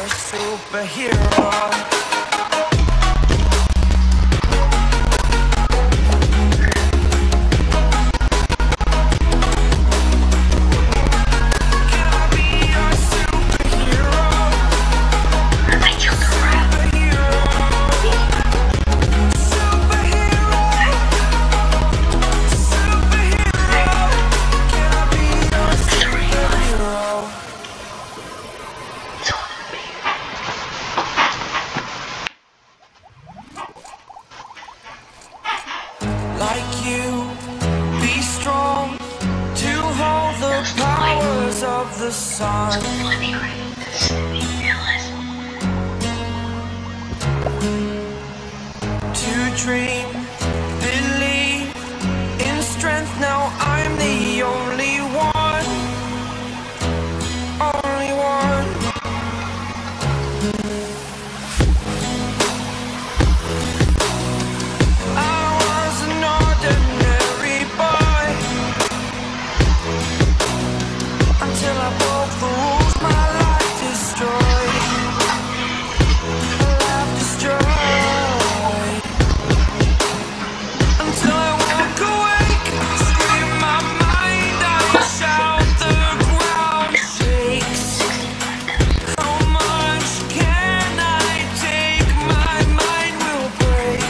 Like you, be strong to hold the powers of the sun. To dream, believe in strength. Now I'm the only one, only one. Until I broke the rules, my life destroyed. Life destroyed. Until I walk awake, scream my mind out, shout, the ground shakes. How much can I take? My mind will break.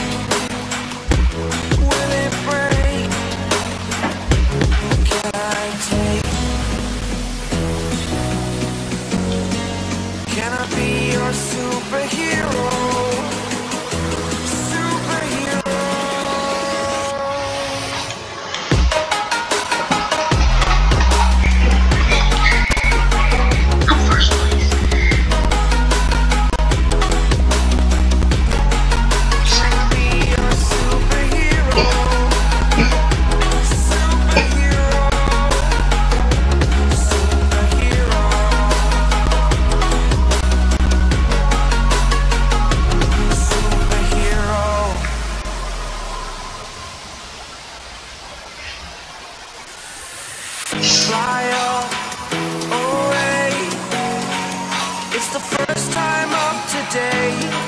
Will it break? Can I take? Can I be your superhero? Superhero. I'm first place. Can I be your superhero? Superhero. Superhero. Fly up, away. It's the first time of today.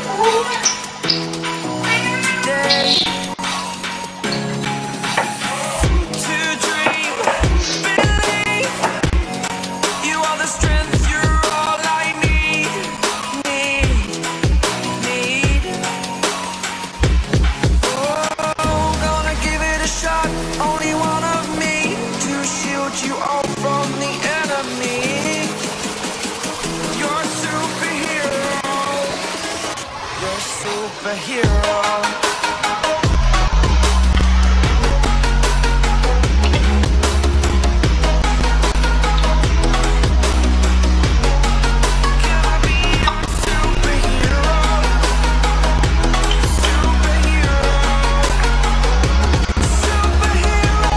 Today. To dream, believe. You are the strength, you're all I need. Oh, gonna give it a shot. Only one of me to shield you all from the enemy. You're a superhero. You're a superhero. Can I be your superhero? Superhero. Superhero.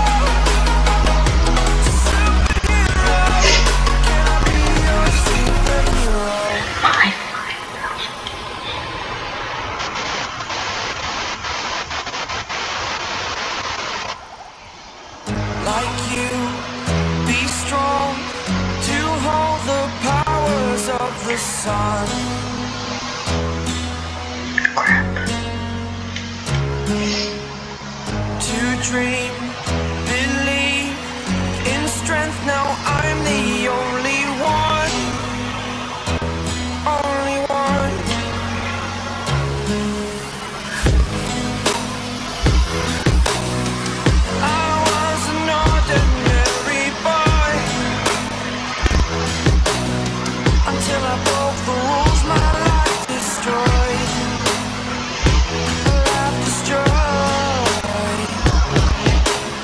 Like you, be strong to hold the powers of the sun. To dream, believe in strength. Now I'm the only one, only one. I was an ordinary boy until I broke the rules. My life destroyed. Life destroyed.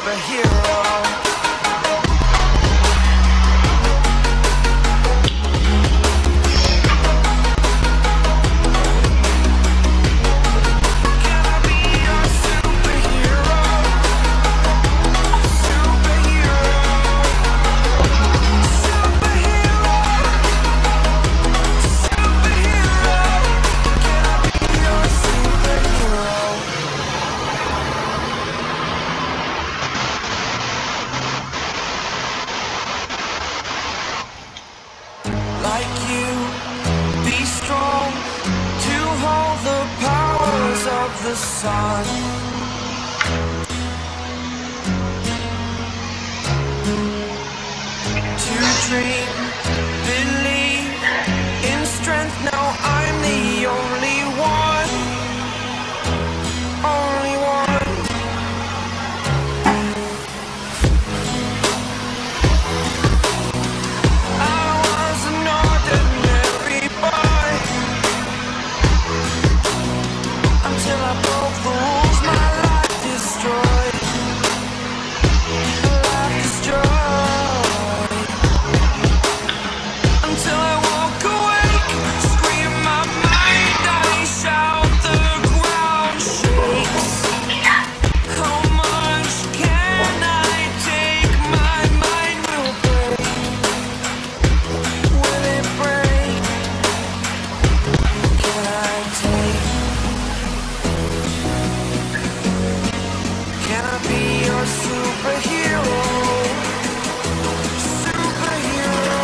superhero. Like you, be strong to hold the powers of the sun. To dream, believe in strength. Now I'm the only one, only one. Until I broke the rules, my life destroyed. Life destroyed. Until I walk awake, scream my mind, I shout, the ground shakes. How much can I take? My mind will break. Will it break? Can I take? Can I be your superhero? Superhero.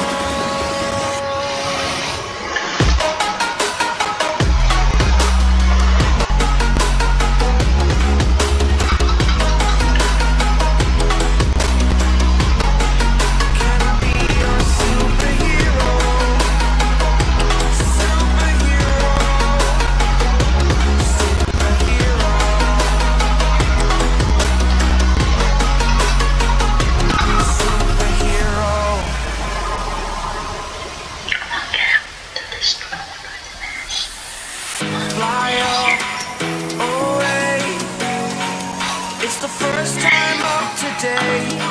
Can I be your superhero? Superhero. Superhero. Fly up, away. It's the first time of today.